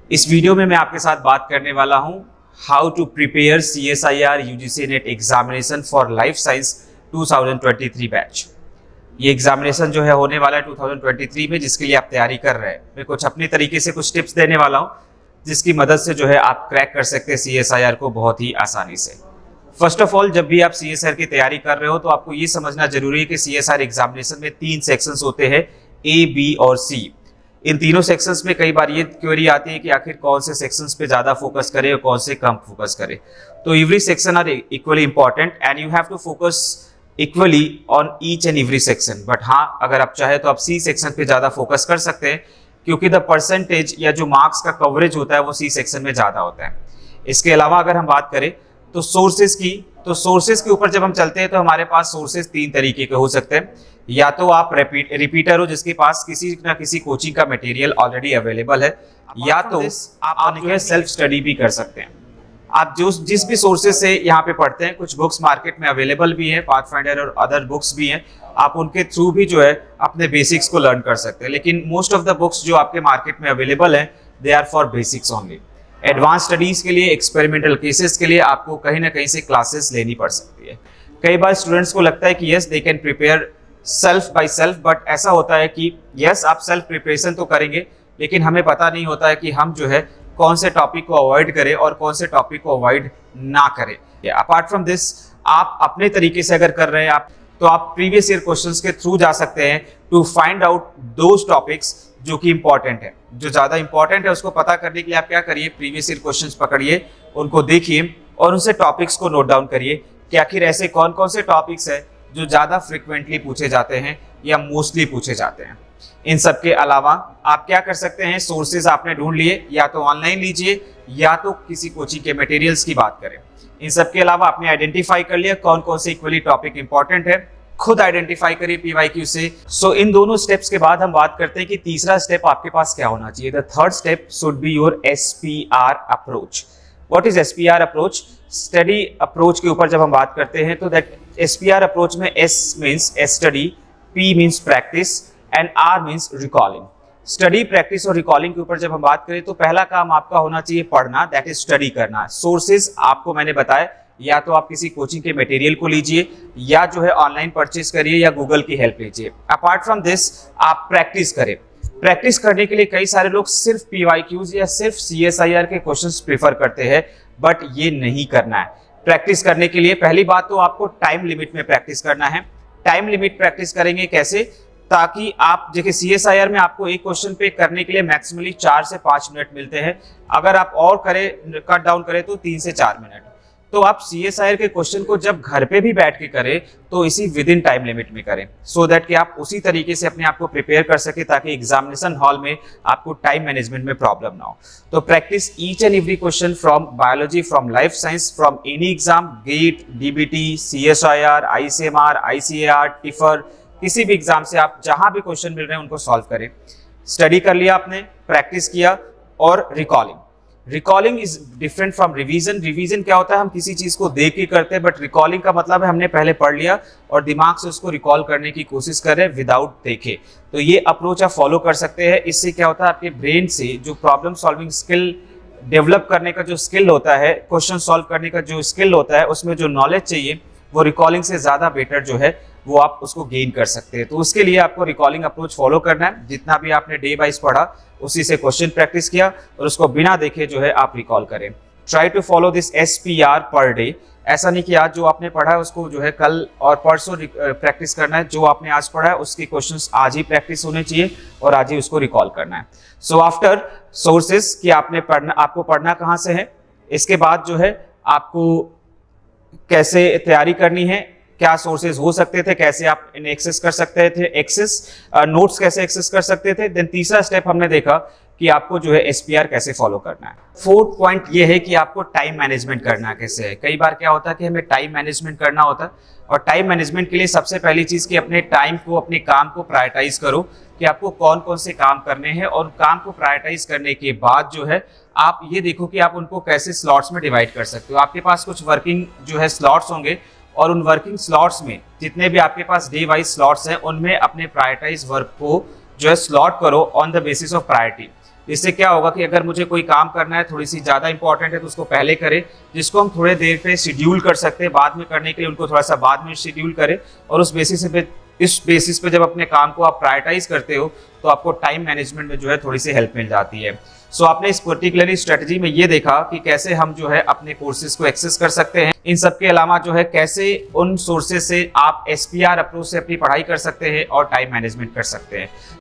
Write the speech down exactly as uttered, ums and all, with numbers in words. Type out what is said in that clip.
इस वीडियो में मैं आपके साथ बात करने वाला हूं how to prepare C S I R UGC NET examination for life science two thousand twenty three batch. ये एग्जामिनेशन जो है होने वाला है टू थाउजेंड ट्वेंटी थ्री में, जिसके लिए आप तैयारी कर रहे हैं। मैं कुछ अपने तरीके से कुछ टिप्स देने वाला हूं जिसकी मदद से जो है आप क्रैक कर सकते हैं सी एस आई आर को बहुत ही आसानी से। फर्स्ट ऑफ ऑल, जब भी आप सी एस आई आर की तैयारी कर रहे हो तो आपको ये समझना जरूरी है कि C S I R examination में तीन सेक्शंस होते हैं, ए, बी और सी। इन तीनों सेक्शंस में कई बार ये क्वेरी आती है कि आखिर कौन से सेक्शंस पे ज्यादा फोकस करें और कौन से कम फोकस करें। तो every section are equally important and you have to focus equally on each and every section. But हाँ, अगर आप चाहे तो आप सी सेक्शन पे ज्यादा फोकस कर सकते हैं, क्योंकि द परसेंटेज या जो मार्क्स का कवरेज होता है वो सी सेक्शन में ज्यादा होता है। इसके अलावा अगर हम बात करें तो सोर्सेज की, तो सोर्सेज के ऊपर जब हम चलते हैं तो हमारे पास सोर्सेज तीन तरीके के हो सकते हैं। या तो आप रिपीट रिपीटर हो जिसके पास किसी ना किसी कोचिंग का मटेरियल ऑलरेडी अवेलेबल है, या तो आप जो है सेल्फ स्टडी भी कर सकते हैं। आप जो जिस भी सोर्सेज से यहाँ पे पढ़ते हैं, कुछ बुक्स मार्केट में अवेलेबल भी है, पाथफाइंडर और अदर बुक्स भी हैं, आप उनके थ्रू भी जो है अपने बेसिक्स को लर्न कर सकते हैं। लेकिन मोस्ट ऑफ द बुक्स जो आपके मार्केट में अवेलेबल हैं they are for basics only. Advance studies के लिए, एक्सपेरिमेंटल केसेस के लिए आपको कहीं ना कहीं से क्लासेस लेनी पड़ सकती है। कई बार स्टूडेंट्स को लगता है कि yes they can prepare self by self, but ऐसा होता है कि यस आप सेल्फ प्रिपरेशन तो करेंगे, लेकिन हमें पता नहीं होता है कि हम जो है कौन से टॉपिक को अवॉइड करें और कौन से टॉपिक को अवॉइड ना करें। अपार्ट फ्रॉम दिस, आप अपने तरीके से अगर कर रहे हैं आप तो आप प्रीवियस ईयर क्वेश्चंस के थ्रू जा सकते हैं to find out those topics जो कि इंपॉर्टेंट है। जो ज्यादा इंपॉर्टेंट है उसको पता करने के लिए आप क्या करिए, प्रीवियस ईयर क्वेश्चंस पकड़िए, उनको देखिए और उनसे टॉपिक्स को नोट डाउन करिए कि आखिर ऐसे कौन कौन से टॉपिक्स है जो ज्यादा फ्रिक्वेंटली पूछे जाते हैं या मोस्टली पूछे जाते हैं। इन सब के अलावा आप क्या कर सकते हैं, सोर्सेज आपने ढूंढ लिए, या तो ऑनलाइन लीजिए या तो किसी कोचिंग के मटेरियल्स की बात करें। इन सब के अलावा आपने आइडेंटिफाई कर लिया कौन कौन से इक्वली टॉपिक इंपॉर्टेंट है, खुद आइडेंटिफाई करिए पीवाईक्यू से। सो इन दोनों स्टेप्स के बाद हम बात करते हैं कि तीसरा स्टेप आपके पास क्या होना चाहिए। The third step should be your S P R approach. What is S P R approach? Study approach के ऊपर जब हम बात करते हैं तो that S P R approach में S means study, P means practice and R means recalling. Study, practice और रिकॉलिंग के ऊपर जब हम बात करें तो पहला काम आपका होना चाहिए पढ़ना, दैट इज स्टडी करना। सोर्सेज आपको मैंने बताया, या तो आप किसी कोचिंग के मटेरियल को लीजिए या जो है ऑनलाइन परचेज करिए या गूगल की हेल्प लीजिए। अपार्ट फ्रॉम दिस आप प्रैक्टिस करें। प्रैक्टिस करने के लिए कई सारे लोग सिर्फ पीवाईक्यूज या सिर्फ सी एस आई आर के क्वेश्चंस प्रेफर करते हैं, बट ये नहीं करना है। प्रैक्टिस करने के लिए पहली बात तो आपको टाइम लिमिट में प्रैक्टिस करना है। टाइम लिमिट प्रैक्टिस करेंगे कैसे, ताकि आप देखिए सी एस आई आर में आपको एक क्वेश्चन पे करने के लिए मैक्सिमली चार से पांच मिनट मिलते हैं। अगर आप और करें, कट डाउन करें तो तीन से चार मिनट। तो आप सी एस आई आर के क्वेश्चन को जब घर पे भी बैठ के करें तो इसी विद इन टाइम लिमिट में करें, सो दैट कि आप उसी तरीके से अपने आप को प्रिपेयर कर सके, ताकि एग्जामिनेशन हॉल में आपको टाइम मैनेजमेंट में प्रॉब्लम ना हो। तो practice each and every question from biology, from life science, from any exam, GATE, DBT, C S I R, I C M R, I C A R, TIFR, किसी भी exam से आप जहां भी क्वेश्चन मिल रहे हैं उनको सॉल्व करें। स्टडी कर लिया आपने, प्रैक्टिस किया, और recalling. Recalling is different from revision. Revision क्या होता है, हम किसी चीज को देख के करते हैं, बट रिकॉलिंग का मतलब है हमने पहले पढ़ लिया और दिमाग से उसको रिकॉल करने की कोशिश कर रहे हैं विदाउट देखे। तो ये अप्रोच आप फॉलो कर सकते हैं। इससे क्या होता है, आपके ब्रेन से जो प्रॉब्लम सॉल्विंग स्किल डेवलप करने का जो स्किल होता है, क्वेश्चन सॉल्व करने का जो स्किल होता है, उसमें जो नॉलेज चाहिए वो रिकॉलिंग से ज्यादा बेटर जो है वो आप उसको गेन कर सकते हैं। तो उसके लिए आपको रिकॉलिंग अप्रोच फॉलो करना है। जितना भी आपने डे वाइज पढ़ा उसी से क्वेश्चन प्रैक्टिस किया और उसको बिना देखे जो है आप रिकॉल करें। Try to follow this S P R per day. ऐसा नहीं कि आज जो आपने पढ़ा है उसको जो है कल और परसों प्रैक्टिस करना है। जो आपने आज पढ़ा है उसके क्वेश्चंस आज ही प्रैक्टिस होने चाहिए और आज ही उसको रिकॉल करना है। सो आफ्टर सोर्सेज कि आपने पढ़ना, आपको पढ़ना कहाँ से है, इसके बाद जो है आपको कैसे तैयारी करनी है, क्या सोर्सेज हो सकते थे, कैसे आप इन्हें एक्सेस कर सकते थे, एक्सेस नोट्स कैसे एक्सेस कर सकते थे। देन तीसरा स्टेप हमने देखा कि आपको जो है एस पी आर कैसे फॉलो करना है। फोर्थ पॉइंट ये है कि आपको टाइम मैनेजमेंट करना कैसे है। कई बार क्या होता है कि हमें टाइम मैनेजमेंट करना होता है, और टाइम मैनेजमेंट के लिए सबसे पहली चीज कि अपने टाइम को, अपने काम को प्रायोरिटाइज करो कि आपको कौन कौन से काम करने हैं, और काम को प्रायोरिटाइज करने के बाद जो है आप ये देखो कि आप उनको कैसे स्लॉट्स में डिवाइड कर सकते हो। आपके पास कुछ वर्किंग जो है स्लॉट्स होंगे, और उन वर्किंग स्लॉट्स में जितने भी आपके पास डे वाइज स्लॉट्स हैं उनमें अपने प्रायोरिटाइज वर्क को जो है स्लॉट करो on the basis of priority. इससे क्या होगा कि अगर मुझे कोई काम करना है, थोड़ी सी ज़्यादा इंपॉर्टेंट है, तो उसको पहले करें, जिसको हम थोड़े देर पे शेड्यूल कर सकते हैं बाद में करने के लिए, उनको थोड़ा सा बाद में शेड्यूल करें। और उस बेसिस पे इस बेसिस पे जब अपने काम को आप प्रायोरिटाइज करते हो तो आपको टाइम मैनेजमेंट में जो है थोड़ी सी हेल्प मिल जाती है। सो so, आपने इस पर्टिकुलरली स्ट्रेटजी में ये देखा कि कैसे हम जो है अपने कोर्सेज को एक्सेस कर सकते हैं। इन सब के अलावा जो है कैसे उन सोर्सेज से आप एस पी आर अप्रोच से अपनी पढ़ाई कर सकते हैं और टाइम मैनेजमेंट कर सकते हैं।